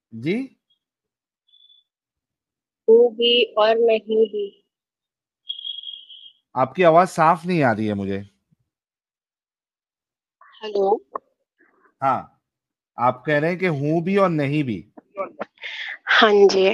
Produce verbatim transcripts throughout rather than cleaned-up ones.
जी? हूँ भी और नहीं भी। आपकी आवाज साफ नहीं आ रही है मुझे। हेलो। हाँ, आप कह रहे हैं कि हूं भी और नहीं भी। हाँ जी।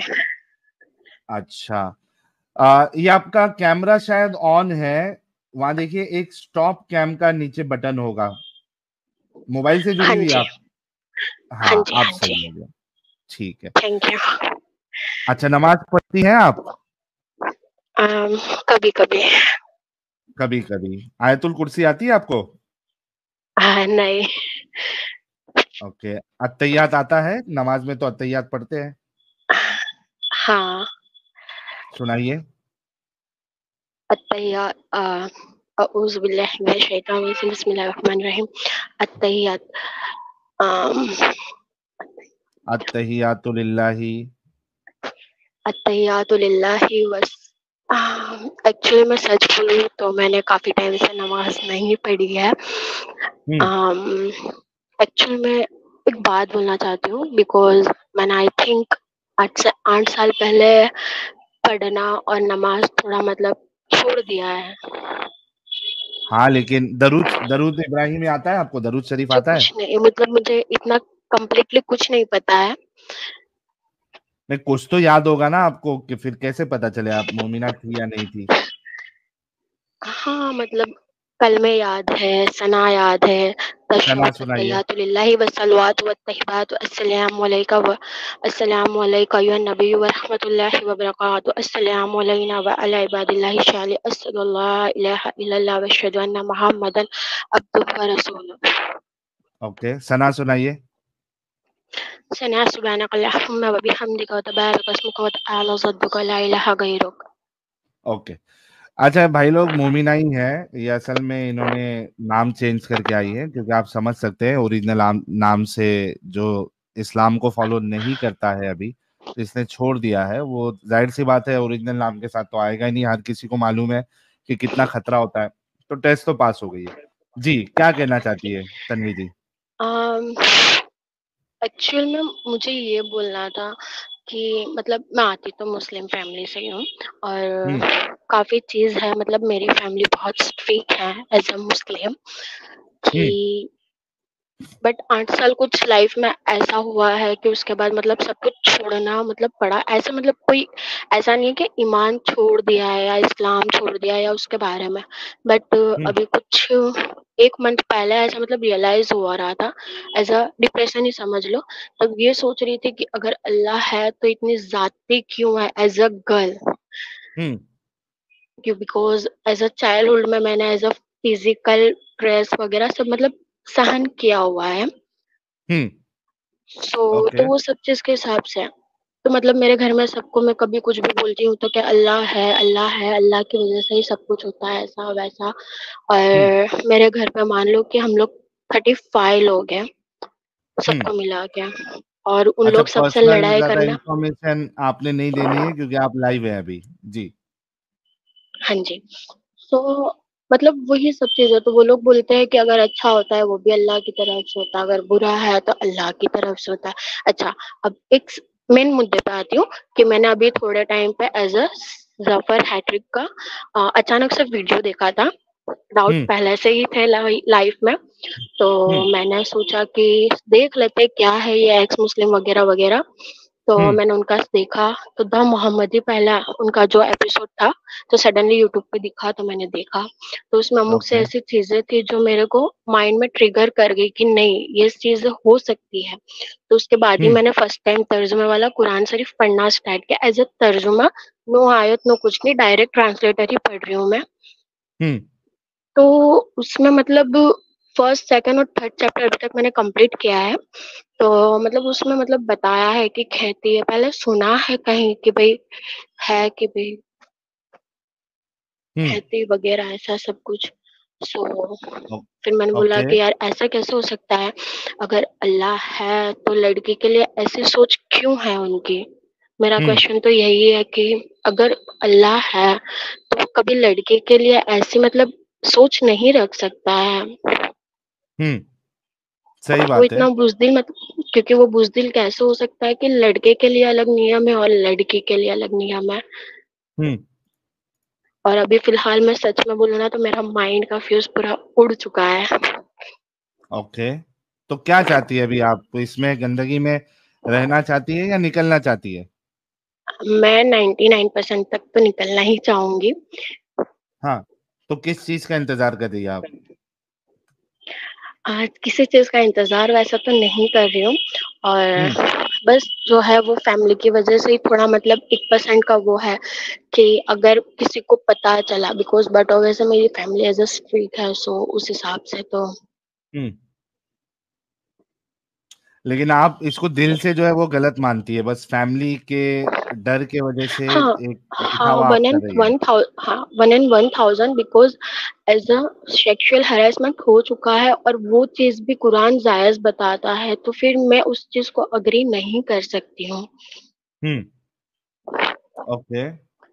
अच्छा। आ, ये आपका कैमरा शायद ऑन है। वहां देखिए, एक स्टॉप कैम का नीचे बटन होगा। मोबाइल से जुड़ी हाँ हुई है जी। आप? हाँ हाँ, जी। आप हाँ जी। सही हो गया। ठीक है। Thank you. अच्छा, नमाज पढ़ती हैं आप? um, कभी कभी। कभी कभी। आयतुल कुर्सी आती है आपको? हाँ, नहीं। ओके। अत्तहियात आता है? नमाज में तो अत्तहियात पढ़ते हैं। हाँ। सुनाइए। अत्तहियात। अऊज़ु बिल्लाहि मिनश शैतानिर रजीम, बिस्मिल्लाहिर रहमानिर रहीम। अत्तहियात। um, अत्तहियातु लिल्लाहि। अत्तहियातु लिल्लाहि वस। एक्चुअली मैं सच बोलूँ तो मैंने काफी टाइम से नमाज नहीं पढ़ी है। हम्म। एक्चुअली मैं एक बात बोलना चाहती हूँ, बिकॉज मैंने आई थिंक आठ से आठ साल पहले पढ़ना और नमाज थोड़ा मतलब छोड़ दिया है। हाँ, लेकिन दरूद दरूद इब्राहिमी आता है आपको? दरूद शरीफ मुझे आता है? कुछ नहीं, मतलब मुझे इतना कम्प्लीटली कुछ नहीं पता है। नहीं, कुछ तो याद होगा ना आपको, कि फिर कैसे पता चले आप मोमिना थी या नहीं थी? हाँ मतलब कलमे याद है, सना याद है, सना तशहुद, सुनाइए। अत्तहियातु लिल्लाहि वस्सलवातु वत्तय्यिबातु, अस्सलामु अलैका व अस्सलामु अलैका अय्युहन नबिय्यु व रहमतुल्लाहि व बरकातुहू, अस्सलामु अलैना व अला इबादिल्लाहि शालिह, अशहदु अल्ला इलाहा इल्लल्लाह व अशहदु अन्ना मुहम्मदन अब्दुहु व रसूलुहु। ओके, सना सुनाइए। सना सुब्हानक अल्लाहुम्मा व बिहम्दिका व तबारक अस्मुका व तआला जद्दुका व ला इलाहा गैरुक। ओके। अच्छा भाई लोग, मोमिना ही है। ये असल में इन्होंने नाम चेंज करके आई है, क्योंकि आप समझ सकते हैं ओरिजिनल नाम नाम से जो इस्लाम को फॉलो नहीं करता है अभी, तो इसने छोड़ दिया है। वो जाहिर सी बात है, ओरिजिनल नाम के साथ तो आएगा ही नहीं। हर किसी को मालूम है कि कितना खतरा होता है। तो टेस्ट तो पास हो गई है। जी, क्या कहना चाहती है तन्वी जी? एक्चुअल में मुझे ये बोलना था कि मतलब मैं आती तो मुस्लिम फैमिली से ही हूँ, हम्म। और काफ़ी चीज़ है, मतलब मेरी फैमिली बहुत स्ट्रिक्ट है एज अ मुस्लिम, कि हम्म। बट आठ साल कुछ लाइफ में ऐसा हुआ है कि उसके बाद मतलब सब कुछ छोड़ना मतलब पड़ा। ऐसा मतलब कोई ऐसा नहीं है कि ईमान छोड़ दिया है या इस्लाम छोड़ दिया है या उसके बारे में, बट हम्म। अभी कुछ एक मंथ पहले ऐसा मतलब रियलाइज हुआ रहा था, एज अ डिप्रेशन ही समझ लो। तब ये सोच रही थी कि अगर अल्लाह है तो इतनी ज्यादती क्यों है एज अ गर्ल, हम्म। क्यों बिकॉज एज अ चाइल्डहुड में मैंने एज अ फिजिकल ड्रेस वगैरह सब मतलब सहन किया हुआ है। हम्म। सो तो ओके। वो सब चीज के हिसाब से है। तो मतलब मेरे घर में सबको मैं कभी कुछ भी बोलती हूँ तो क्या अल्लाह है, अल्लाह है, अल्लाह की वजह से ही सब कुछ होता है, ऐसा वैसा। हम्म। और मेरे घर पे मान लो कि हम लोग थर्टी फाइव लोग हैं हम्म। सबको मिला के, और उन अच्छा, लोग सबसे पर्सनल लड़ाई ज्यादा करना। इंफॉर्मेशन आपने नहीं देनी है, क्योंकि आप लाइव है अभी। जी। हाँ जी। तो मतलब वही सब चीजें, तो वो लोग बोलते हैं कि अगर अच्छा होता है वो भी अल्लाह की तरफ से होता है, अगर बुरा है तो अल्लाह की तरफ से होता है। अच्छा, अब एक मेन मुद्दे पे आती हूँ कि मैंने अभी थोड़े टाइम पे एज अ जफर हैट्रिक का अ, अचानक से वीडियो देखा था। डाउट हम्म। पहले से ही थे लाइफ में, तो हम्म। मैंने सोचा कि देख लेते क्या है ये एक्स मुस्लिम वगैरह वगैरह। तो हम्म। मैंने उनका देखा, तो द मोहम्मदी पहला उनका जो एपिसोड था, तो सडनली यूट्यूब पे दिखा तो मैंने देखा। तो उसमें अमुक से ओके। ऐसी चीजें थी जो मेरे को माइंड में ट्रिगर कर गई कि नहीं ये चीज हो सकती है। तो उसके बाद ही हम्म। मैंने फर्स्ट टाइम तर्जुमे वाला कुरान शरीफ पढ़ना स्टार्ट किया एज अ तर्जुमा। नो आयत नो कुछ नहीं, डायरेक्ट ट्रांसलेटर ही पढ़ रही हूँ मैं। हम्म। तो उसमें मतलब फर्स्ट सेकंड और थर्ड चैप्टर अभी तक मैंने कंप्लीट किया है। तो मतलब उसमें मतलब बताया है कि खेती है, पहले सुना है कहीं कि भाई है कि भाई हम्म। खेती वगैरह ऐसा सब कुछ। सो ओ- फिर मैंने बोला ओके। कि यार ऐसा कैसे हो सकता है, अगर अल्लाह है तो लड़की के लिए ऐसी सोच क्यों है उनकी। मेरा हम्म। क्वेश्चन तो यही है कि अगर अल्लाह है तो कभी लड़के के लिए ऐसी मतलब सोच नहीं रख सकता है। हम्म। सही वो बात है। इतना बुज़दिल मत क्योंकि वो बुज़दिल कैसे हो सकता है कि लड़के के लिए अलग नियम है और लड़की के लिए अलग नियम है। हुँ। और अभी फ़िलहाल मैं सच में बोलूँ ना तो मेरा माइंड का फ्यूज़ पूरा उड़ चुका है। ओके। तो क्या चाहती है अभी आप? इसमें गंदगी में रहना चाहती है या निकलना चाहती है? मैं नाइंटी नाइन परसेंट तक तो निकलना ही चाहूँगी। हाँ, तो किस चीज़ का इंतज़ार कर रही हैं आप? आज किसी चीज़ का इंतज़ार वैसा तो नहीं कर रही हूँ हुँ। और बस जो है वो फैमिली की वज़ह से ही थोड़ा मतलब एक परसेंट का वो है कि अगर किसी को पता चला बिकॉज़ बट वैसे मेरी फैमिली एज़ अ स्ट्रिक्ट है सो उस हिसाब से तो हुँ। लेकिन आप इसको दिल से जो है वो गलत मानती है, बस फैमिली के डर के वजह से हाँ, एक हाँ, दिखावा आप वन कर एंड रही हैं। वन थाउ हाँ, one and one thousand because as a sexual harassment हो चुका है और वो चीज़ भी कुरान जायज़ बताता है, तो फिर मैं उस चीज़ को एग्री नहीं कर सकती हूँ। हुँ। ओके।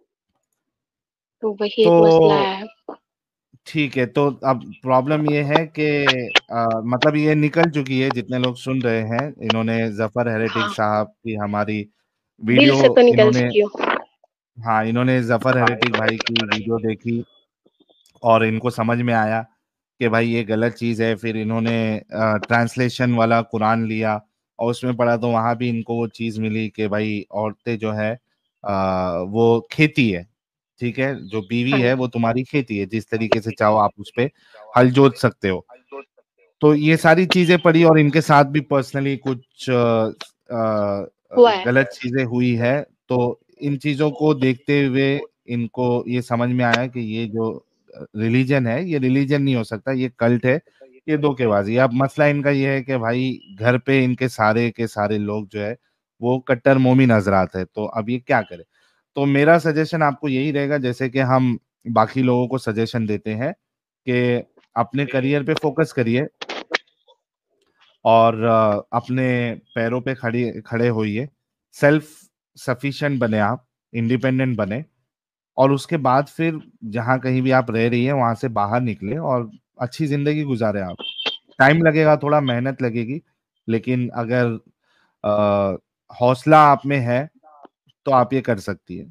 तो वही तो एक मसला है। ठीक है, तो अब प्रॉब्लम ये है कि अ, मतलब ये निकल चुकी है जितने लोग सुन रहे हैं, इन्होंने ज़फ़र हेरिटिक हाँ, साहब की हमारी दिल वीडियो से तो निकल इन्होंने चुकी हूँ। हाँ, इन्होंने ज़फ़र हेरिटिक भाई की वीडियो देखी और इनको समझ में आया कि भाई ये गलत चीज़ है। फिर इन्होंने अ, ट्रांसलेशन वाला कुरान लिया और उसमें पढ़ा तो वहाँ भी इनको वो चीज़ मिली कि भाई औरतें जो है अ, वो खेती है, ठीक है? जो बीवी हाँ है जी, वो तुम्हारी खेती है, जिस तरीके से चाहो आप उसपे हल जोत सकते हो। तो ये सारी चीज़ें पढ़ी और इनके साथ भी पर्सनली कुछ अ अ, हुआ है। गलत चीज़ें हुई है, तो इन चीज़ों को देखते हुए इनको ये समझ में आया कि ये जो अ, रिलीजन है, ये रिलीजन नहीं हो सकता, ये कल्ट है, ये धोखेबाज़ी है। अब मसला इनका ये है कि भाई घर पे इनके सारे के सारे लोग जो है, वो कट्टर मोमिन हज़रात हैं, तो अब ये क्या करें? तो मेरा सजेशन आपको यही रहेगा जैसे कि हम बाकी लोगों को सजेशन देते हैं कि अपने करियर पे फ़ोकस करिए और अ, अपने पैरों पे खड़ी खड़े होइए, सेल्फ सफिशिएंट बने आप, इंडिपेंडेंट बने और उसके बाद फिर जहाँ कहीं भी आप रह रही हैं, वहाँ से बाहर निकलें और अच्छी ज़िंदगी गुज़ारें आप। टाइम लगेगा, थोड़ा मेहनत लगेगी, लेकिन अगर अ, हौसला आप में है, तो आप ये कर सकती हैं।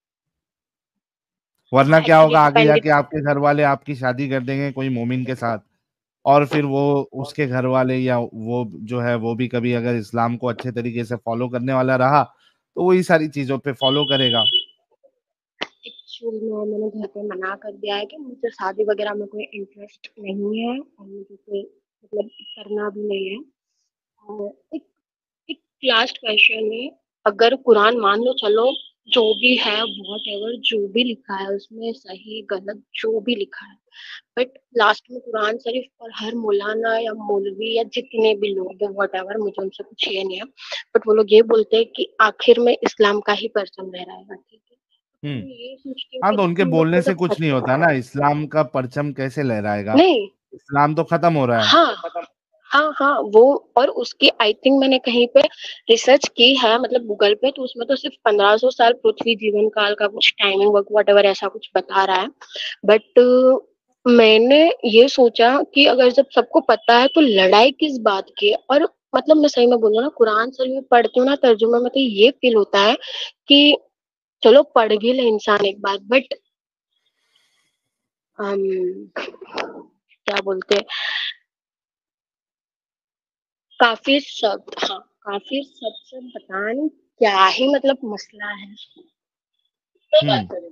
वरना क्या एक्चुअली होगा आगे डिपेंडेड जाके आपके घरवाले आपकी शादी कर देंगे कोई मोमिन के साथ और फिर वो उसके घरवाले या वो जो है वो भी कभी अगर इस्लाम को अच्छे तरीके से फॉलो करने वाला रहा, तो वही सारी चीज़ों पे फॉलो करेगा। एक्चुअली में मैंने घर पे मना कर दिया है कि मुझे शादी वगैरह में कोई इंटरेस्ट नहीं है और मुझे कोई मतलब करना भी नहीं है। और एक एक लास्ट क्वेश्चन है, अगर कुरान मान लो चलो जो भी है व्हाटएवर जो भी लिखा है उसमें सही गलत जो भी लिखा है बट लास्ट में कुरान शरीफ और हर मौलाना या मौलवी या जितने भी लोग हैं व्हाटएवर मुझे उनसे कुछ ये नहीं है बट वो लोग ये बोलते हैं कि आखिर में इस्लाम का ही परचम लहराएगा ठीक है तो हुँ। मैं ये सोचती हूँ हाँ, कि तो जब उनके हम लोग बोलने को से जब कुछ नहीं होता ना, खत इस्लाम का परचम कैसे लहराएगा? नहीं इस्लाम तो खत्म हो रहा है। हाँ हाँ हाँ वो और उसकी आई थिंक मैंने कहीं पे रिसर्च की है मतलब गूगल पे तो उसमें तो सिर्फ पंद्रह सौ साल पृथ्वी जीवन काल का कुछ टाइमिंग वट एवर ऐसा कुछ बता रहा है बट मैंने ये सोचा कि अगर जब सबको पता है तो लड़ाई किस बात की है और मतलब मैं सही में बोलूँ ना कुरान शरीफ में पढ़ती हूँ ना तर्जुमा में तो ये फील होता है कि चलो पढ़ भी ले इंसान एक बार बट क्या बोलते हैं काफ़ी शब्द हाँ, काफ़ी शब्द से पता नहीं क्या ही मतलब मसला है। तो बात हुँ। करें।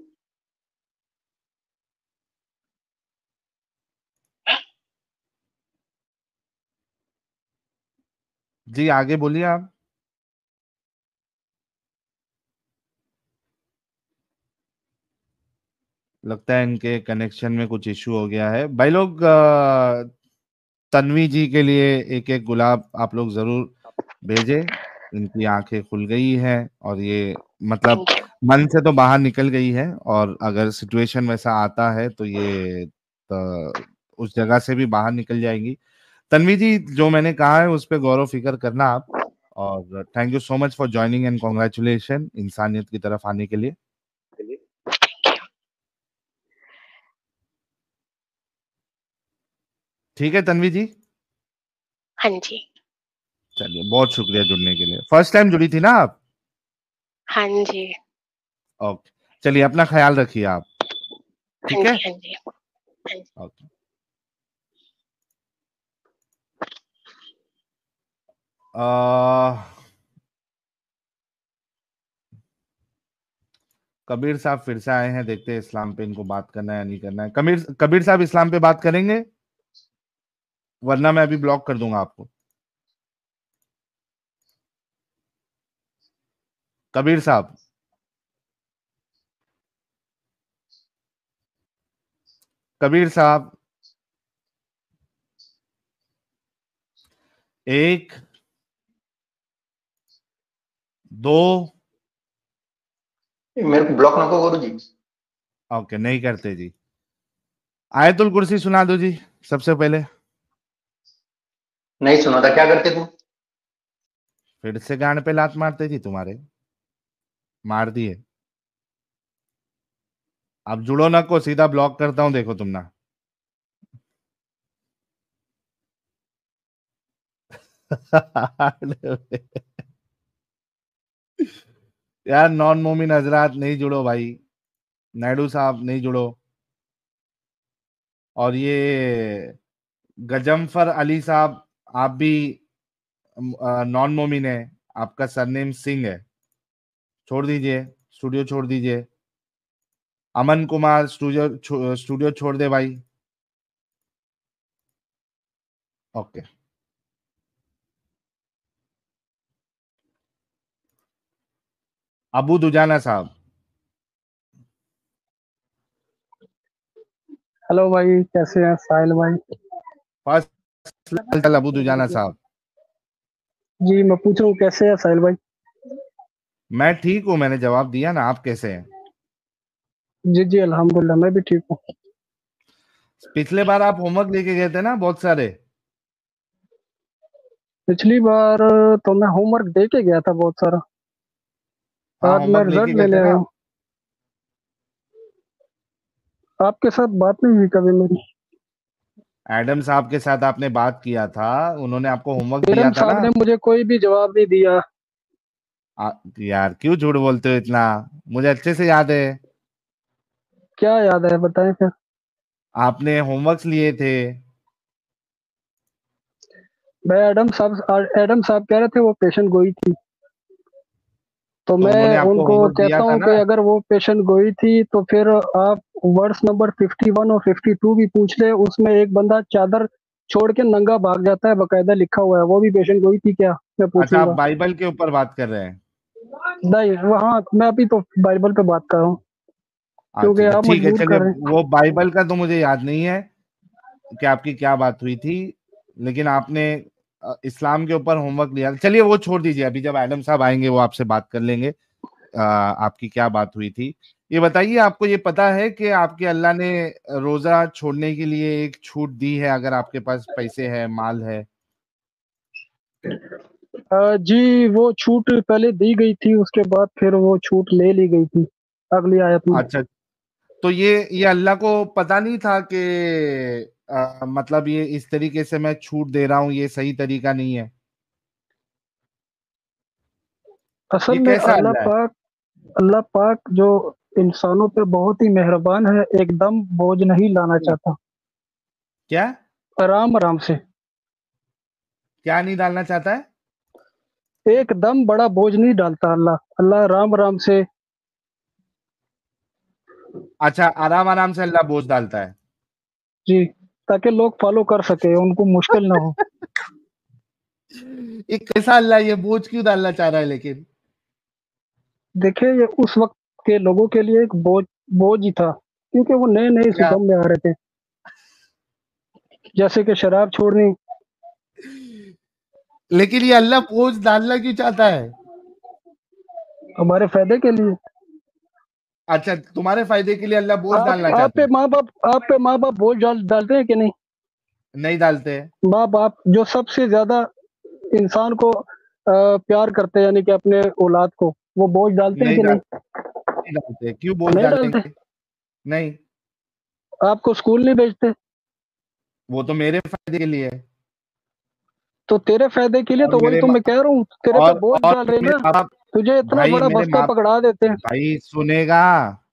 जी, आगे बोलिए आप। लगता है इनके कनेक्शन में कुछ इश्यू हो गया है। भाई लोग अ, तन्वी जी के लिए एक-एक गुलाब आप लोग ज़रूर भेजें। इनकी आँखें खुल गई हैं और ये मतलब थैंक यू। मन से तो बाहर निकल गई है और अगर सिचुएशन वैसा आता है तो ये त उस जगह से भी बाहर निकल जाएँगी। तन्वी जी, जो मैंने कहा है उस पे गौर-व-फ़िक्र करना आप और thank you so much for joining and congratulation इंसानियत की तरफ आने के लिए। ठीक है तन्वी जी? हाँ जी। चलिए, बहुत शुक्रिया जुड़ने के लिए। फर्स्ट टाइम जुड़ी थी ना आप? हाँ जी। ओके, चलिए अपना ख्याल रखिए आप, हाँ ठीक है? जी। हाँ जी। हाँ जी। ओके। आ, कबीर साहब फिर से आए हैं, देखते हैं इस्लाम पे इनको बात करना है या नहीं करना है। कबीर कबीर साहब इस्लाम पे बात करेंगे, वरना मैं अभी ब्लॉक कर दूंगा आपको। कबीर साहब, कबीर साहब, एक, दो। मेरे को ब्लॉक नको करो जी। ओके, नहीं करते जी। आयतुल कुर्सी सुना दो जी सबसे पहले। नहीं सुना था, क्या करते तुम? फिर से गांड पे लात मारते जी तुम्हारे, मार दिए। अब जुड़ो ना को सीधा ब्लॉक करता हूं, देखो तुम ना। यार नॉन मोमिन हजरात नहीं जुड़ो भाई, नायडू साहब नहीं जुड़ो। और ये गजम्फर अली साहब, आप भी नॉन मोमिन है, आपका सरनेम सिंह है, छोड़ दीजिए, स्टूडियो छोड़ दीजिए। अमन कुमार स्टूडियो छो, स्टूडियो छोड़ दे भाई। ओके। अबू दुजाना साहब, हेलो भाई, कैसे हैं साहिल भाई? फर्स्ट अबू दुजाना साहब। जी मैं पूछ रहा हूँ कैसे हैं साहिल भाई? मैं ठीक हूं, मैंने जवाब दिया ना, आप कैसे हैं? जी जी अल्हम्दुलिल्लाह, मैं भी ठीक हूँ। पिछले बार आप होमवर्क लेके गए थे ना बहुत सारे। पिछली बार तो मैं होमवर्क दे के गया था बहुत सारा। हाँ, आज मैं होमवर्क लेके रिजल्ट गए लेने थे ना आया आप। हूँ। आपके साथ बात नहीं हुई कभी मेरी? एडम साहब के साथ आपने बात किया था, उन्होंने आपको होमवर्क दिया एडम था साहब ना। ने मुझे कोई भी जवाब नहीं दिया। आ, यार क्यों झूठ बोलते हो इतना, मुझे अच्छे से याद है। क्या याद है बताएं फिर। आपने होमवर्क्स लिए थे। मैं एडम साहब एडम साहब कह रहे थे वो पेशेंट गोई थी, तो तो मैं उन्होंने आपको उनको होमवर्क दिया कहता था हूँ ना। कि अगर वो पेशेंट गोई थी तो फिर आप वर्ड्स नंबर फिफ्टी वन और फिफ्टी टू भी पूछ ले, उसमें एक बंदा चादर छोड़ के नंगा भाग जाता है, बकायदा लिखा हुआ है, वो भी पेशेंट गोई थी क्या? मैं अच्छा, आप पूछूंगा। बाइबल के ऊपर बात कर रहे हैं। नहीं वहाँ मैं अभी तो बाइबल पे बात कर रहा हूँ, अच्छा क्योंकि अच्छा, आप ठीक है, मजबूर चलिए। कर रहे हैं। वो बाइबल का तो मुझे याद नहीं है कि आपकी क्या बात हुई थी, लेकिन आपने अ, इस्लाम के ऊपर होमवर्क लिया। चलिए वो छोड़ दीजिए, अभी जब एडम साहब आएंगे वो आपसे बात कर लेंगे। अ, आपकी क्या बात हुई थी। ये बताइए, आपको ये पता है कि आपके अल्लाह ने रोजा छोड़ने के लिए एक छूट दी है, अगर आपके पास पैसे है, माल है। अ, जी वो छूट पहले दी गई थी, उसके बाद फिर वो छूट ले ली गई थी अगली आयत में। अच्छा, तो ये ये अल्लाह को पता नहीं था कि अ, मतलब ये इस तरीके से मैं छूट दे रहा हूँ, ये सही तरीका नहीं है। असल ये में कैसा अल्लाह अल्लाह है? पाक अल्लाह पाक जो इंसानों पे बहुत ही मेहरबान है, एकदम बोझ नहीं लाना चाहता। क्या? आराम आराम से, क्या नहीं डालना चाहता है? एकदम बड़ा बोझ नहीं डालता अल्लाह। अल्लाह आराम आराम से। अच्छा, आराम आराम से अल्लाह बोझ डालता है। जी, ताकि लोग फॉलो कर सके, उनको मुश्किल ना हो। ये कैसा अल्लाह, ये बोझ क्यों डालना चाह रहा है लेकिन? देखिए ये उस वक्त के लोगों के लिए एक बोझ बोझ ही था, क्योंकि वो नए नए क्या? सिस्टम में आ रहे थे, जैसे कि शराब छोड़नी। लेकिन ये अल्लाह बोझ डालना क्यों चाहता है? हमारे फायदे के लिए। अच्छा, तुम्हारे फायदे के लिए अल्लाह बोझ आप डालना आप चाहता पे है। माँ बाप आप पे माँ बाप बोझ डाल डालते हैं कि नहीं? नहीं डालते हैं। माँ बाप जो सबसे ज्यादा इंसान को अ, प्यार करते हैं, यानी कि अपने औलाद को, वो बोझ डालते हैं नहीं कि नहीं? डालते, नहीं डालते, क्यों बोझ नहीं डालते। डालेंगे? नहीं, आपको स्कूल नहीं भेजते, वो तो मेरे फायदे के लिए है। तो तेरे फायदे के लिए, और तो वही मेरे तो मा- मैं कह रहा हूँ, तेरे पे और बोझ और डाल रहे मेरे ना, माँ बाप, तुझे इतना भाई बड़ा मेरे बस्ता माँ पकड़ा देते हैं। भाई सुनेगा,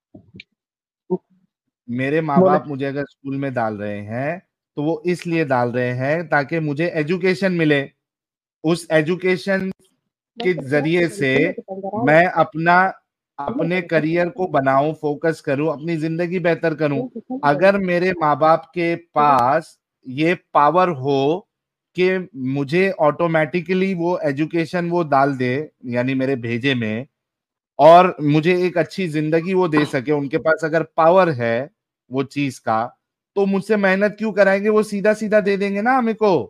मेरे माँ बोले बाप मुझे अगर स्कूल में डाल रहे हैं तो वो इसलिए डाल रहे हैं ताकि मुझे एजुकेशन मिले। उस एजुकेशन के जरिए से मैं अपना अपने करियर को बनाऊं, फोकस करूं, अपनी जिंदगी बेहतर करूं। अगर मेरे माँ बाप के पास ये पावर हो कि मुझे ऑटोमेटिकली वो एजुकेशन वो डाल दे, यानी मेरे भेजे में, और मुझे एक अच्छी जिंदगी वो दे सके, उनके पास अगर पावर है वो चीज का, तो मुझसे मेहनत क्यों कराएंगे? वो सीधा सीधा दे देंगे ना हमें को।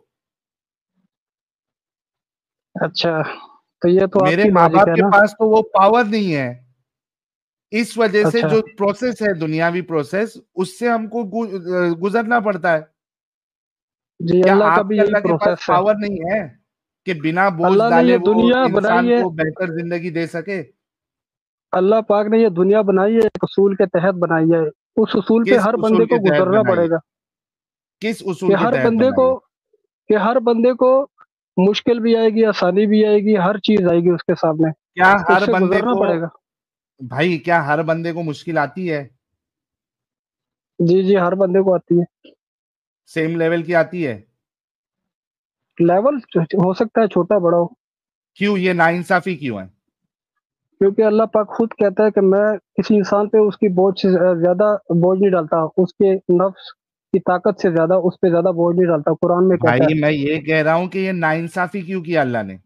अच्छा, तो ये तो मेरे आपकी माँ लॉजिक बाप है के ना। पास तो वो पावर नहीं है। इस वजह से अच्छा जो प्रोसेस है, दुनियावी प्रोसेस, उससे हमको गु, गुजरना पड़ता है। जी, क्या अल्लाह का भी आपके यही अल्लाह के पास प्रोसेस है। पावर नहीं है कि बिना बोझ अल्लाह ने डाले ये वो दुनिया बनाई इंसान है, को बेहतर जिंदगी दे सके? अल्लाह पाक ने ये दुनिया बनाई है, एक उसूल के तहत बनाई है। उस उसूल पे किस हर उसूल बंदे के को तहत गुजरना बनाई है? पड़ेगा। किस कि उसूल के हर तहत बंदे बनाई को है? कि हर बंदे को मुश्किल भी आएगी, आसानी भी आएगी, हर चीज आएगी उसके सामने, क्या हर उससे बंदे गुजरना को, पड़ेगा। भाई क्या हर बंदे को मुश्किल आती है? जी जी, हर बंदे को आती है। सेम लेवल की आती है? लेवल हो सकता है छोटा बड़ा हो, क्यों ये नाइंसाफी क्यों है? क्योंकि अल्लाह पाक खुद कहता है कि मैं किसी इंसान पे उसकी बोझ से ज्यादा बोझ नहीं डालता, उसके नफ्स की ताकत से ज्यादा उस पे ज्यादा बोझ नहीं डालता, कुरान में कहता है। भाई मैं ये कह रहा हूं कि ये नाइंसाफी क्यों किया अल्लाह ने?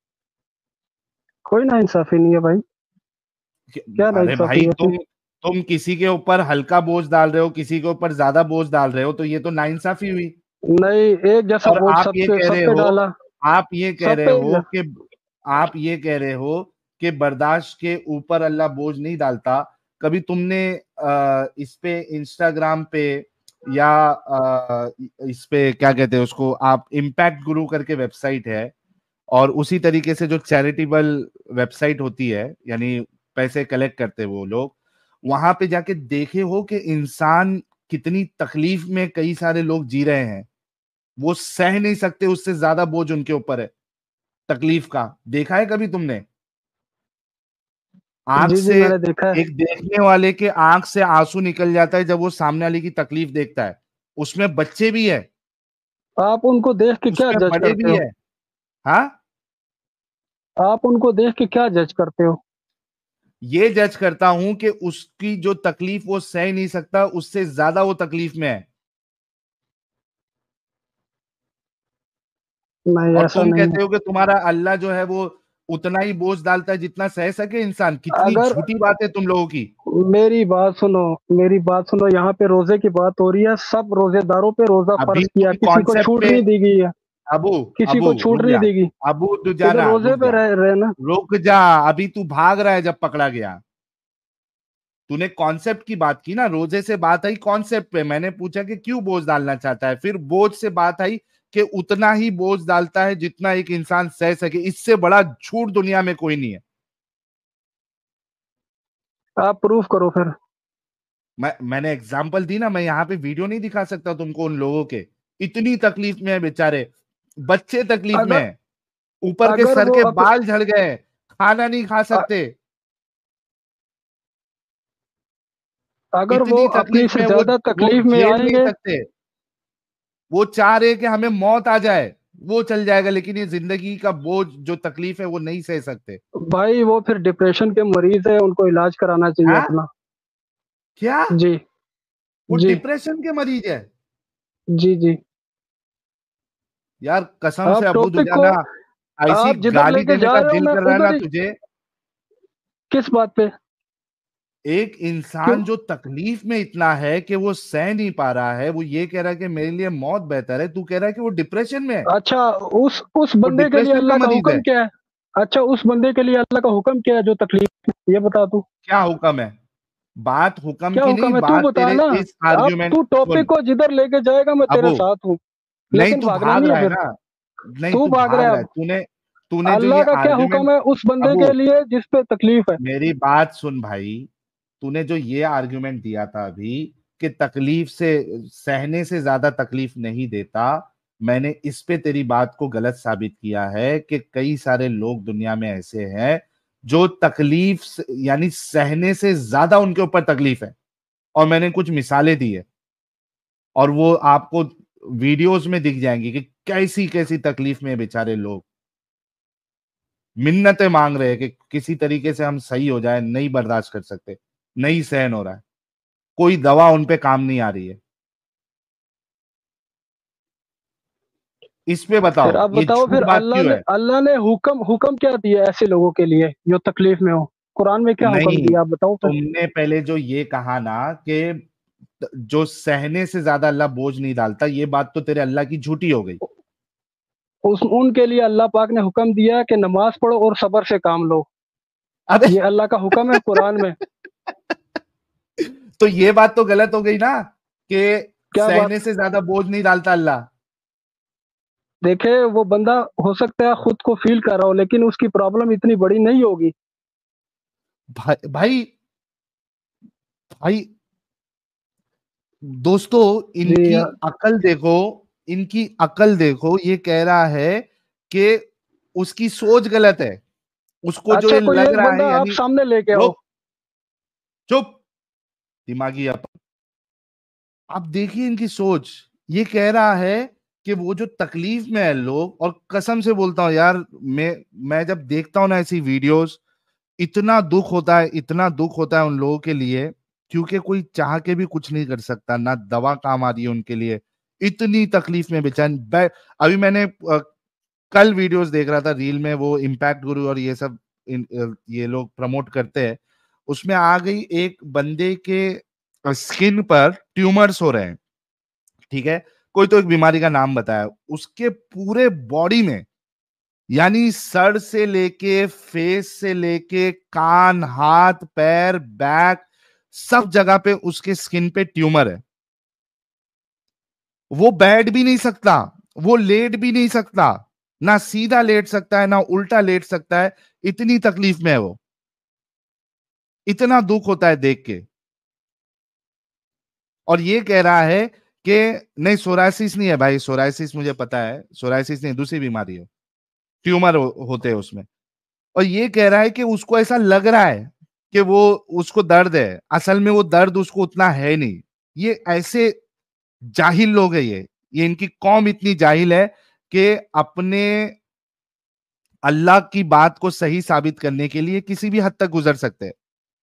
कोई ना इंसाफी नहीं है भाई, कि- क्या ना अरे भाई इंसाफी है इसमें। तुम तुम किसी के ऊपर हल्का बोझ डाल रहे हो, किसी के ऊपर ज्यादा बोझ डाल रहे हो, तो ये तो नाइंसाफी हुई। नहीं, एक जैसा और बोझ आप ये सबके कह सब रहे पे हो डाला, आप ये कह सब रहे पे एक हो जैसा। कि आप ये कह रहे हो कि बर्दाश्त के ऊपर अल्लाह बोझ नहीं डालता। कभी तुमने आ, इस पे इंस्टाग्राम पे या आ, इस पे क्या कहते हैं उसको, आप इम्पैक्ट गुरु करके वेबसाइट है, और उसी तरीके से जो चैरिटेबल वेबसाइट होती है, यानी पैसे कलेक्ट करते हैं वो लोग, वहां पे जाके देखे हो कि इंसान कितनी तकलीफ में कई सारे लोग जी रहे हैं? वो सह नहीं सकते, उससे ज्यादा बोझ उनके ऊपर है तकलीफ का। देखा है कभी तुमने? आंख जी जी, से, मैंने देखा है। एक देखने वाले के आंख से आंसू निकल जाता है जब वो सामने वाले की तकलीफ देखता है। उसमें बच्चे भी है, आप उनको देख के क्या उसमें जज बड़े करते भी हो? है। हाँ, आप उनको देख के क्या जज करते हो? ये जज करता हूं कि उसकी जो तकलीफ वो सह नहीं सकता, उससे ज्यादा वो तकलीफ में है। नहीं, और ऐसा तुम नहीं है। कहते हो कि तुम्हारा अल्लाह जो है वो उतना ही बोझ डालता है जितना सह सके इंसान। कितनी अगर झूठी बात है तुम लोगों की। मेरी बात सुनो, मेरी बात सुनो, यहाँ पे रोजे की बात हो रही है, सब रोजेदारों पे रोजा अभी फर्ज किया, तुम किसी को कॉन्सेप्ट छूट पे, नहीं दी गई है, अबू किसी अबू को छूट रुक नहीं जा, दी गई। अबू तू इधर जाना, रोजे रुक पे जा, रह रहे ना। रुक जा। अभी तू भाग रहा है जब पकड़ा गया। तूने कॉन्सेप्ट की बात की ना, रोजे से बात आई कॉन्सेप्ट पे, मैंने पूछा कि क्यों बोझ डालना चाहता है, फिर बोझ से बात आई कि उतना ही बोझ डालता है जितना एक इंसान सह सके। इससे बड़ा झूठ दुनिया में कोई नहीं है। आप प्रूफ करो फिर। मैं मैंने एग्जाम्पल दी ना, मैं यहाँ पे वीडियो नहीं दिखा सकता तुमको उन लोगों के। इतनी तकलीफ में है बेचारे, बच्चे तकलीफ में अगर है, ऊपर के अगर सर वो के अप, बाल झड़ गए, खाना नहीं खा अ- सकते। अगर वो इतनी अपनी तकलीफ से में वो ज्यादा वो तकलीफ में झेल नहीं आएंगे। सकते। वो चाह रहे कि हमें मौत आ जाए, वो चल जाएगा, लेकिन ये जिंदगी का बोझ जो तकलीफ है वो नहीं सह सकते। भाई वो फिर डिप्रेशन के मरीज है, उनको इलाज कराना चाहिए हाँ, अपना। क्या? जी वो जी डिप्रेशन के मरीज है? जी जी। यार कसम से आप अब्बू टॉपिक को, दुजाना, ऐसी आप जिधर गाली लेके देने जा का रहे हो दिल मैं कर रहा है ना उधर ही। तुझे। किस बात पे? एक क्यों? इंसान जो तकलीफ में इतना है कि वो सह नहीं पा रहा है, वो ये कह रहा है कि मेरे लिए मौत बेहतर है, तू कह रहा है कि वो डिप्रेशन में है। अच्छा, उस उस वो बंदे के लिए डिप्रेशन का अल्लाह का मरीज हुक्म है। क्या है? अच्छा, उस बंदे के लिए अल्लाह का हुक्म क्या है जो तकलीफ, ये बता तू। क्या हुक्म है? बात हुक्म क्या की नहीं, हुक्म है तू बात बता तेरे ना। इस अब आर्ग्यूमेंट, तू टॉपिक सुन को जिधर लेके जाएगा मैं तेरे अबू, साथ हूँ, नहीं लेकिन तू भागना भाग नहीं रहा है है फिर। ना, नहीं तू तू भाग भाग रहा है रहा है। अब। तूने तूने जो अल्लाह ये का क्या आर्ग्यूमेंट, हुक्म है उस बंदे अबू के लिए जिस पे तकलीफ है? मेरी बात सुन भाई, तूने जो ये आर्ग्यूमेंट दिया था अभी कि तकलीफ से, सहने से ज्यादा तकलीफ नहीं देता, मैंने इस पे तेरी बात को गलत साबित किया है कि कई सारे लोग दुनिया में ऐसे हैं जो तकलीफ से- यानी सहने से ज्यादा उनके ऊपर तकलीफ है, और मैंने कुछ मिसालें दी है, और वो आपको वीडियोस में दिख जाएंगी कि कैसी कैसी तकलीफ में बेचारे लोग मिन्नतें मांग रहे हैं कि किसी तरीके से हम सही हो जाए, नहीं बर्दाश्त कर सकते, नहीं सहन हो रहा है, कोई दवा उन पे काम नहीं आ रही है। इस पे फिर बताओ आप ये बताओ, झूठ फिर बात अल्लाह क्यों ने है? अल्लाह ने हुक्म हुक्म क्या दिया ऐसे लोगों के लिए जो तकलीफ में हो? कुरान में क्या हुक्म नहीं, दिया आप बताओ फिर। तुमने पहले जो ये कहा ना कि जो सहने से ज्यादा अल्लाह बोझ नहीं डालता, ये बात तो तेरे अल्लाह की झूठी हो गई। उस उनके लिए अल्लाह पाक ने हुक्म दिया कि नमाज पढ़ो और सब्र से काम लो। अबे ये अल्लाह का हुक्म है कुरान में। तो ये बात तो गलत हो गई ना कि क्या बात? सहने से ज्यादा बोझ नहीं डालता अल्लाह। देखे, वो बंदा हो सकता है खुद को फील कर रहा हो, लेकिन उसकी प्रॉब्लम इतनी बड़ी नहीं होगी। भाई भाई भाई दोस्तों, जी इनकी यार। अकल देखो, इनकी अकल देखो, ये कह रहा है कि उसकी सोच गलत है, उसको जो अच्छा, ये कोई लग एक रहा है, बंदा आप यानी सामने लेके आओ। रुक, चुप, दिमागी आप आप देखिए इनकी सोच। ये कह रहा है कि वो जो तकलीफ में है लोग, और कसम से बोलता हूं यार, मैं मैं जब देखता हूं ना ऐसी वीडियोस, इतना दुख होता है, इतना दुख होता है उन लोगों के लिए, क्योंकि कोई चाह के भी कुछ नहीं कर सकता, ना दवा काम आ रही है उनके लिए, इतनी तकलीफ में बेचारे बै- अभी मैंने अ, कल वीडियोस देख रहा था रील में, वो इम्पैक्ट गुरु और ये सब इन, अ, ये लोग प्रमोट करते हैं, उसमें आ गई एक बंदे के स्किन पर ट्यूमर्स हो रहे हैं, ठीक है, कोई तो एक बीमारी का नाम बताया, उसके पूरे बॉडी में, यानी सर से लेके फेस से लेके कान, हाथ, पैर, बैक, सब जगह पे उसके स्किन पे ट्यूमर है। वो बैठ भी नहीं सकता, वो लेट भी नहीं सकता, ना सीधा लेट सकता है ना उल्टा लेट सकता है, इतनी तकलीफ में है वो, इतना दुख होता है देख के। और ये कह रहा है कि नहीं सोरासिस नहीं है भाई, सोरासिस मुझे पता है, सोरासिस नहीं, दूसरी बीमारी है, ट्यूमर हो, होते हैं उसमें। और ये कह रहा है कि उसको ऐसा लग रहा है कि वो उसको दर्द है, असल में वो दर्द उसको उतना है नहीं। ये ऐसे जाहिल लोग हैं, ये ये इनकी कौम इतनी जाहिल है कि अपने अल्लाह की बात को सही साबित करने के लिए किसी भी हद तक गुजर सकते हैं।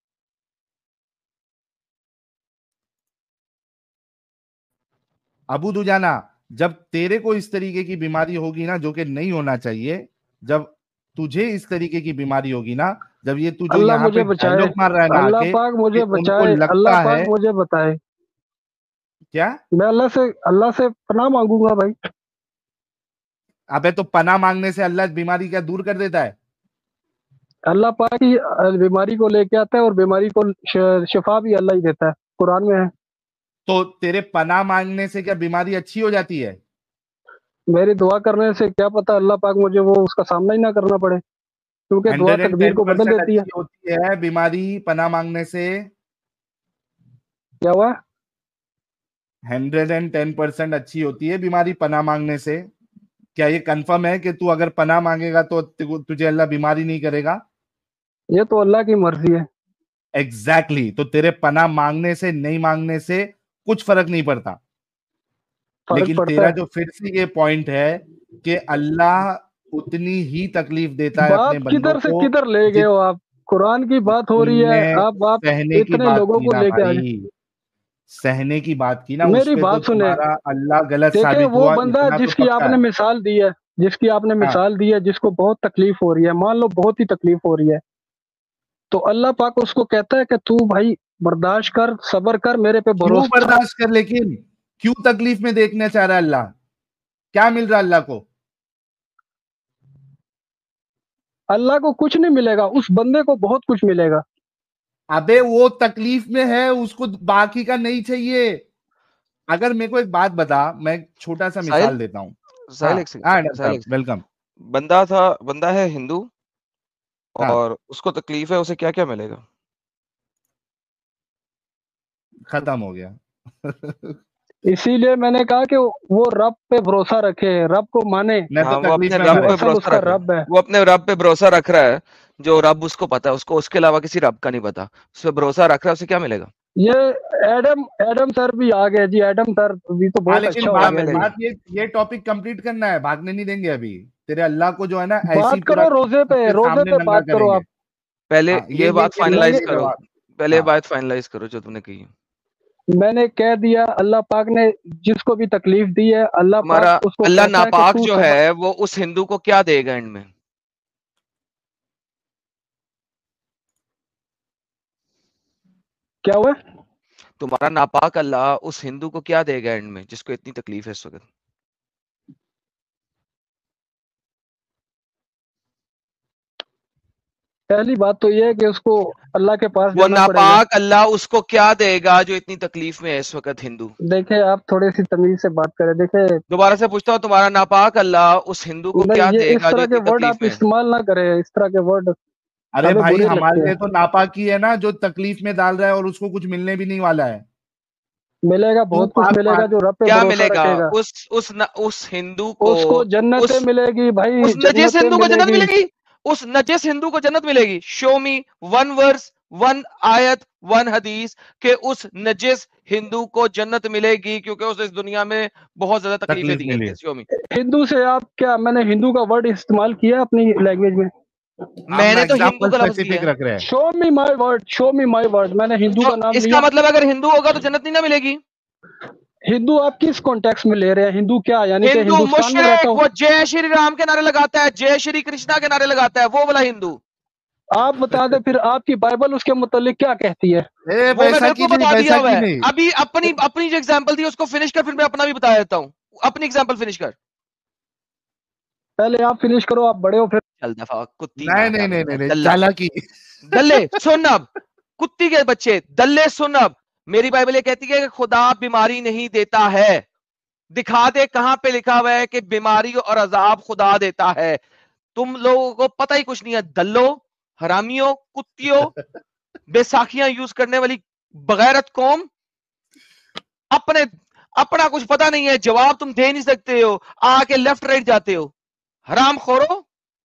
अबू दुजाना, जब तेरे को इस तरीके की बीमारी होगी ना, जो कि नहीं होना चाहिए, जब तुझे इस तरीके की बीमारी होगी ना, जब ये तू जो अल्लाह यहाँ मुझे पे बचाए। डायलॉग मार रहा है ना अल्लाह आके, पाक कि मुझे उनको बचाए। अल्लाह लगता पाक है मुझे बताए। क्या, मैं अल्लाह से अल्लाह से पनाह मांगूंगा भाई। अबे तो पना मांगने से अल्लाह बीमारी क्या दूर कर देता है? अल्लाह पाक ही अ, बीमारी को लेके आता है, और बीमारी को श- शिफा भी अल्लाह ही देता है, कुरान में है। तो तेरे पना मांगने से क्या बीमारी अच्छी हो जाती है? मेरी दुआ करने से क्या पता अल्लाह पाक मुझे वो उसका सामना ही ना करना पड़े, क्योंकि दुआ हंड्रेड एंड तकदीर टेन को बदल परसेंट देती है। अच्छी होती है बीमारी पना मांगने से। क्या हुआ? हंड्रेड एंड टेन परसेंट अच्छी होती है बीमारी पना मांगने से। क्या ये कंफर्म है कि तू अगर पना मांगेगा तो तु- तुझे अल्लाह बीमारी नहीं करेगा? ये तो अल्लाह की मर्जी है। Exactly exactly. तो तेरे पना मांगने से नहीं मांगने से कुछ फर्क नहीं पड़ता। फर्क लेकिन पड़ता तेरा है। जो फिर से ये पॉइंट है कि अल्लाह उतनी ही तकलीफ देता है अपने बात बंदों किधर से को, किधर ले गए जित हो आप? कुरान की बात हो रही है, तुमने आप आप सहने की इतने बात लोगों की को ना लेके आ गए। भाई, सहने की बात की ना, उस मेरी पे तो बात सुने। तुम्हारा अल्लाह गलत देखे, साबित वो हुआ, बंदा इतना तो जिसकी पक्का आपने है। मिसाल दी है, जिसकी आपने हाँ, मिसाल दी है, जिसको बहुत तकलीफ हो रही है, मान लो बहुत ही तकलीफ हो रही है, तो अल्लाह पाक उसको कहता है कि तू भाई बर्दाश्त कर, सब्र कर, मेरे पे क्यों भरोसा रख। बर्दाश्त कर, लेकिन क्यों तकलीफ में देखना चाह रहा है अल्लाह? क्या मिल रहा है अल्लाह को? अल्लाह को कुछ नहीं मिलेगा, उस बंदे को बहुत कुछ मिलेगा। अबे वो तकलीफ में है, उसको बाकी का नहीं चाहिए। अगर मेरे को एक बात बता, मैं एक छोटा सा साहिल मिसाल देता हूँ। हाँ, साहिल एक हाँ सेकंड डॉक्टर साहिल साहब, एक वेलकम। सेकंड बंदा था बंदा है हिंदू हाँ, और उसको तकलीफ है, उसे क्या क्या मिलेगा? खत्म हो गया। इसीलिए मैंने कहा कि वो रब पे भरोसा रखे, रब को माने, नहीं हाँ तो वो तकलीफ अपने में रब ना पे रहे। असल भरोसा उसका रख रहा है, रब है। वो अपने रब पे भरोसा रख रहा है, जो रब उसको पता है, उसको उसके अलावा किसी रब का नहीं पता, उस पे भरोसा रख रहा है, उसे क्या मिलेगा? ये एडम एडम सर भी आ गए जी, एडम सर भी तो हाँ बहुत लेकिन अच्छा हो क्या बात गया जी। मिलेगा? बात ये ये टॉपिक कंप्लीट करना है, भागने नहीं देंगे अभी। तेरे अल्लाह को जो है ना ऐसे ही बात पूरा करो रोजे पे, सबके रोजे सामने पे नंगा बात करो करेंगे। आप। पहले हाँ ये ये ये बात ये फाइनलाइज ये करो, जवाब। पहले ये हाँ बात फाइनलाइज करो जो तुमने कही। मैंने कह दिया, अल्लाह पाक ने जिसको भी तकलीफ दी है, अल्लाह तुम्हारा पाक उसको अल्लाह कहता है कि नापाक तू जो सबर। है वो उस हिंदू को क्या देगा एंड में? क्या हुआ? तुम्हारा नापाक अल्लाह उस हिंदू को क्या देगा एंड में, जिसको इतनी तकलीफ है इस वक्त? पहली बात तो ये है कि उसको अल्लाह के पास वो जाना पड़ेगा। नापाक अल्लाह उसको क्या देगा जो इतनी तकलीफ में है इस वक्त हिंदू? देखे, आप थोड़ी सी तमीज से बात करें। देखे, दोबारा से पूछता हूँ, तुम्हारा नापाक अल्लाह उस हिंदू को नहीं, क्या ये इस देगा जो तरह के इतनी वर्ड तकलीफ आप में है? इस्तेमाल ना करें, इस तरह के वर्ड अरे हमें भाई बुरे हमारे लगते लिए हैं। तो नापाकी है ना जो तकलीफ में डाल रहा है और उसको कुछ मिलने भी नहीं वाला है। मिलेगा, तू बहुत कुछ पाक मिलेगा पाक जो रब पे क्या भरोसा मिलेगा रखेगा। उस उस न, उस हिंदू को? उसको जन्नतें उस मिलेगी भाई, उस नजिस जन्नतें हिंदू को जन्नत मिलेगी। मिलेगी? उस नजिस हिंदू को जन्नत मिलेगी? Show me one verse, one आयत, वन हदीस के उस नजिस हिंदू को जन्नत मिलेगी क्योंकि उसे इस दुनिया में बहुत ज्यादा तकलीफें तकलीफ दी मिली है। है। शो मी। हिंदू से आप क्या, मैंने हिंदू का वर्ड इस्तेमाल किया अपनी लैंग्वेज में? आप ना मैंने तो हिंदू एग्जाम्पल का लफ्ज किया स्पेसिफिक है। रख रहे हैं। Show me my word, show me my word, मैंने हिंदू तो का नाम इसका लिया। मतलब अगर हिंदू होगा तो जन्नत नहीं ना मिलेगी? हिंदू आप किस कॉन्टेक्स्ट में ले रहे हैं? हिंदू क्या, यानी कि हिंदू हिंदुस्तान में रहता मुशरिक, हूँ? वो जय श्री राम के नारे लगाता है, जय श्री कृष्णा के नारे लगाता है, वो वाला हिंदू। आप बता दें फिर, आपकी बाइबल उसके मुतालिक क्या कहती है? ए वो मैंने बैसाखी आपको नहीं, बता दिया हुआ बैसाखी है। नहीं। अभी अपनी अपनी जो एग्जांपल थी उसको फिनिश कर, फिर मैं अपना भी बता देता हूँ। अपनी एग्जांपल फिनिश कर। पहले आप फिनिश करो, आप बड़े हो फिर। चल दफा कुत्ती नहीं माँ का नहीं नहीं बच्चा नहीं नहीं, दल्ला। चालाकी। दल्ले सुन अब, कुत्ती के बच्चे दल्ले सुन अब। मेरी बाइबल ये कहती है कि खुदा बीमारी नहीं देता है। दिखा दे कहां पे लिखा हुआ है कि बीमारी और अजाब खुदा देता है। तुम लोगों को पता ही कुछ नहीं है, दल्लो, हरामियों, कुत्तियों, बैसाखियां यूज करने वाली बगैरत कौम। अपने अपना कुछ पता नहीं है, जवाब तुम दे नहीं सकते हो, आके लेफ्ट राइट जाते हो, हराम खोरो।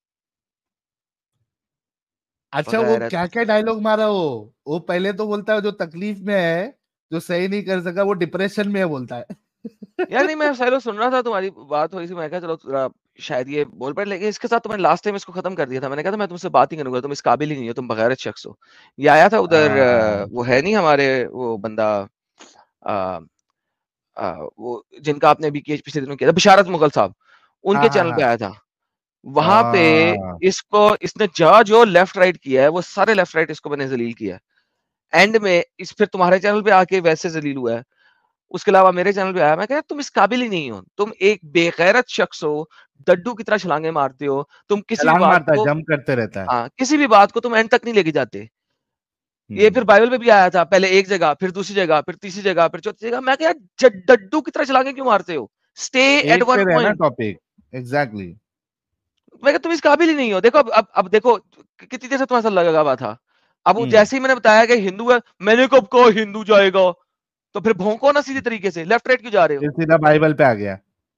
अच्छा वो बगैरत। क्या क्या डायलॉग मारा वो वो पहले तो बोलता है जो तकलीफ में है, जो सही नहीं कर सका वो डिप्रेशन में है बोलता है। यार नहीं, मैं सैलो सुन रहा था, तुम्हारी बात हो रही थी, मैं कहा चलो थोड़ा शायद ये बोल पड़े, लेकिन इसके साथ तो मैंने लास्ट टाइम इसको खत्म कर दिया था। मैंने कहा था मैं तुमसे बात ही करूंगा, तुम इस काबिल ही नहीं हो, तुम बगैरत शख्स हो। ये आया था उधर, आ, अ, वो है नहीं हमारे वो बंदा, आ, आ, वो जिनका आपने अभी केस पिछले दिनों किया था, बिशारत मुगल साहब, हाँ उनके हाँ चैनल पे हाँ आया था। वहां पे हाँ। इसको इसने जहाँ जो लेफ्ट राइट किया है वो सारे लेफ्ट राइट इसको मैंने जलील किया है। एंड में इस फिर तुम्हारे चैनल पे आके वैसे जलील हुआ है। उसके अलावा मेरे चैनल पे आया, मैं कहा तुम इस काबिल ही नहीं हो, तुम एक बेगैरत शख्स हो, डड्डू की तरह छलांगे मारते हो, तुम किसी भी छलांग बात मारता है, को, जंप करते रहता है। हाँ किसी भी बात को तुम एंड तक नहीं लेके जाते। ये फिर हम्म। बाइबल में भी आया था, पहले एक जगह, फिर दूसरी जगह, फिर तीसरी जगह, फिर चौथी जगह। मैं कहा ज- डड्डू की तरह छलांगे क्यों मारते हो? स्टे एट एक पे वन रहना पॉइंट। टॉपिक। एग्जैक्टली। मैं कहा तुम इस काबिल ही नहीं हो। देखो अब अब, अब देखो कि- कितनी देर से तुम्हारे साथ लगा हुआ था। अब वो हम्म। जैसे ही मैंने बताया कि हिंदू है, मैंने कब कहा हिंदू जाएगा? तो फिर भौंको ना सीधी तरीके से, लेफ्ट राइट क्यों जा रहे हो? फिर सीधा बाइबल पे आ गया।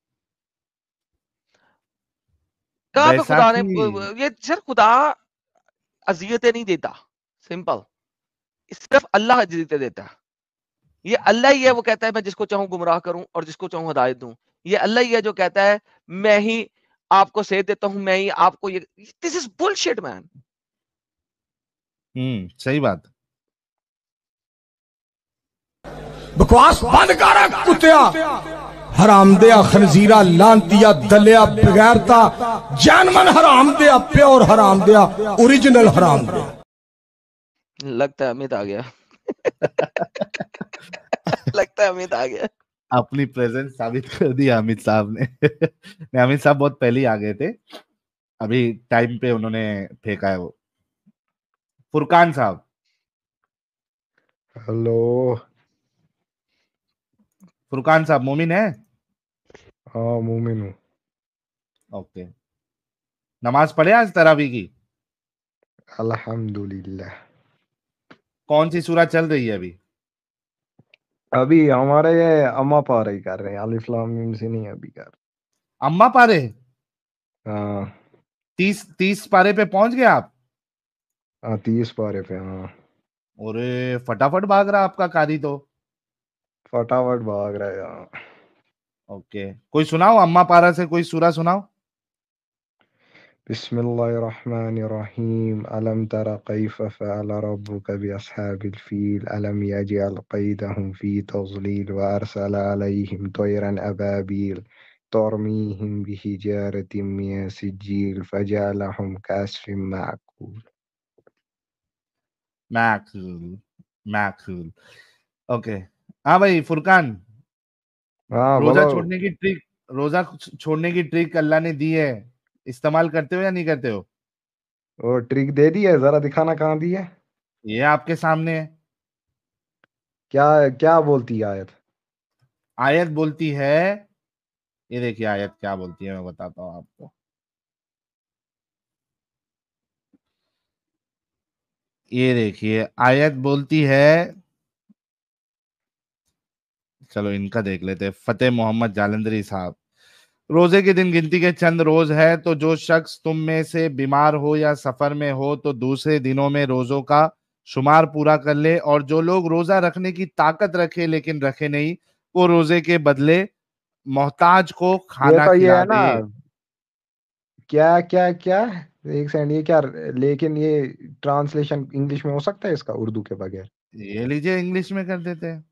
कहां पे खुदा ने, बैसाखी। ये सर खुदा अजियतें नहीं देता, सिंपल। सिर्फ अल्लाह अजियतें देता है। ये अल्लाह ही है, वो कहता है मैं जिसको चाहूं गुमराह करूं और जिसको चाहूं हदायत दूं। ये अल्लाह ही है जो कहता है मैं ही आपको सेहत देता हूं, मैं ही आपको ये। This is bullshit man. हम्म, सही बात। बकवास बंद कर कुत्तिया, हरामदिया, खनजीरा, लांतिया, दलिया, बगैरता, जानमन हरामदिया, प्योर हरामदिया, ओरिजिनल हरामदिया। लगता है अमित आ गया। लगता है अमित आ गया। अपनी प्रेजेंस साबित कर दी अमित साहब ने। नहीं, अमित साहब बहुत पहले ही आ गए थे, अभी टाइम पे उन्होंने फेंका है वो। फुरकान साहब। हेलो। फुरकान साहब मोमिन है? हाँ मोमिन हूँ। ओके। नमाज पढ़े आज तरावी की? अल्हम्दुलिल्लाह। कौन सी सूरह चल रही है अभी? अभी हमारे ये अम्मा पारा ही कर रहे हैं, अलिफ लाम मीम से नहीं अभी कर। अम्मा पारे हाँ तीस तीस पारे पे पहुंच गए आप? हाँ तीस पारे पे। हाँ अरे फटाफट भाग रहा आपका कारी तो। फटाफट भाग रहा है। हाँ ओके, कोई सुनाओ अम्मा पारा से कोई सूरा सुनाओ। बिस्मिल्लाहिर्रहमानिर्रहीम अलम तरा कैफ फअल रब्बुका बिअस्हाबिल फील अलम यजअल कैदहुम फी तज़लील व अरसल अलैहिम तयरन अबाबील तरमीहिम बिहिजारतिम मिन सिज्जील फजअलहुम कअस्फिन माकूल। मैकूल मैकूल। ओके, हाँ भाई फुरकान, हाँ रोजा बोलो। छोड़ने की ट्रिक, रोजा छोड़ने की ट्रिक अल्लाह ने दी है, इस्तेमाल करते हो या नहीं करते हो? वो ट्रिक दे दी है, जरा दिखाना कहाँ दी है। ये आपके सामने है। क्या क्या बोलती है आयत? आयत बोलती है, ये देखिए आयत क्या बोलती है, मैं बताता हूँ आपको। ये देखिए आयत बोलती है, चलो इनका देख लेते हैं। फतेह मोहम्मद जालंधरी साहब, रोजे के दिन गिनती के चंद रोज है, तो जो शख्स तुम में से बीमार हो या सफर में हो तो दूसरे दिनों में रोजों का शुमार पूरा कर ले, और जो लोग रोजा रखने की ताकत रखे लेकिन रखे नहीं, वो रोजे के बदले मोहताज को ये खाना तो ये खिला है ना, दे। क्या क्या क्या, एक सेकंड, ये क्या, लेकिन ये ट्रांसलेशन इंग्लिश में हो सकता है इसका उर्दू के बगैर? ये लीजिए इंग्लिश में कर देते हैं।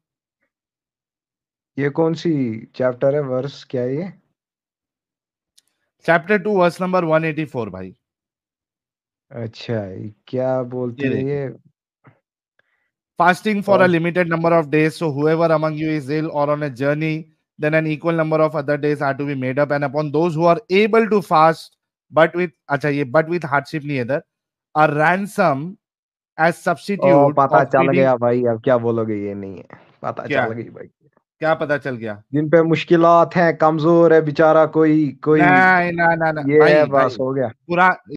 ये कौन सी चैप्टर है, वर्स क्या है ये? Chapter two verse number one eighty four भाई। अच्छा, ये क्या बोलती ये है देखिए, ये? fasting for a और limited number of days, so whoever among you is ill or on a journey, then an equal number of other days are to be made up, and upon those who are able to fast but with अच्छा ये but with hardship नहीं है इधर, a ransom as O substitute पता of चल feeding। गया भाई, अब क्या बोलोगे, ये नहीं है, पता क्या चल गई भाई। क्या पता चल गया? जिन पे मुश्किलात हैं, कमजोर है बेचारा, कोई कोई, नहीं ना ना ना ये है, भाई बस भाई, हो गया। पूरा